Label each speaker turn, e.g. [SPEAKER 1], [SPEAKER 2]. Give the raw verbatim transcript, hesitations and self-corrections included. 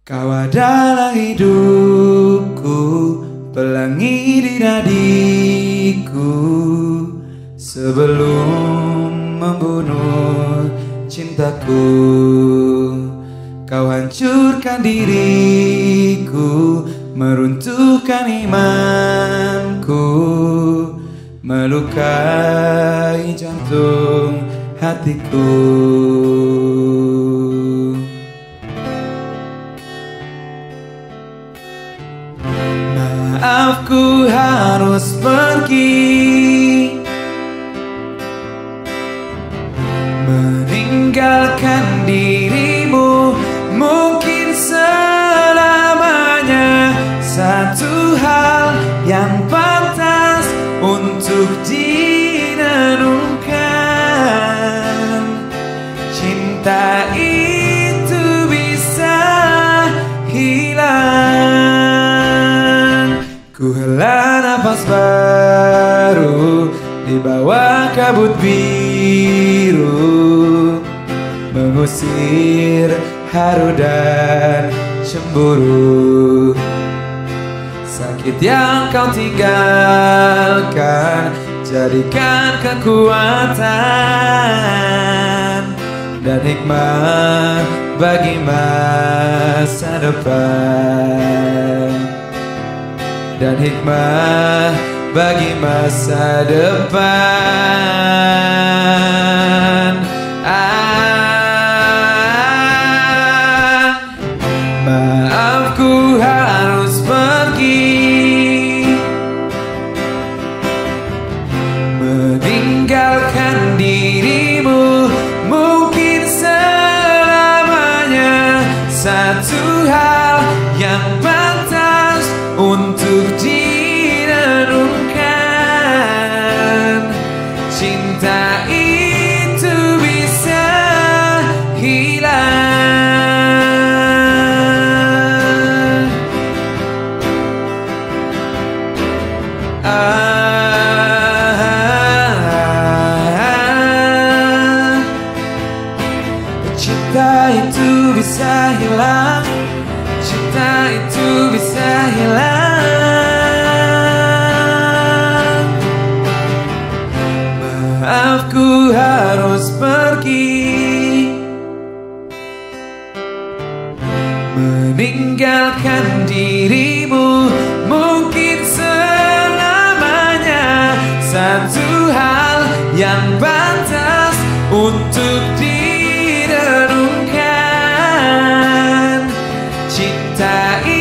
[SPEAKER 1] Kau adalah hidupku, pelangi di nadiku. Sebelum membunuh cintaku, kau hancurkan diriku, meruntuhkan imanku, melukai jantung hatiku. Maaf, ku harus pergi, meninggalkan dirimu mungkin selamanya. Satu hal yang pantas untuk dinenungkan, cinta itu bisa hilang. Ku hela nafas baru di bawah kabut biru, mengusir haru dan cemburu. Sakit yang kau tinggalkan, jadikan kekuatan dan hikmah bagi masa depan, dan hikmah bagi masa depan. Ah, maaf, ku harus pergi, meninggalkan dirimu mungkin selamanya. Satu hal yang pantas untuk dinenungkan, cinta itu bisa hilang. Ah, cinta itu bisa hilang, cinta itu bisa hilang. Maaf, ku harus pergi, meninggalkan dirimu mungkin selamanya. Satu hal yang pantas untuk direnungkan, cinta ini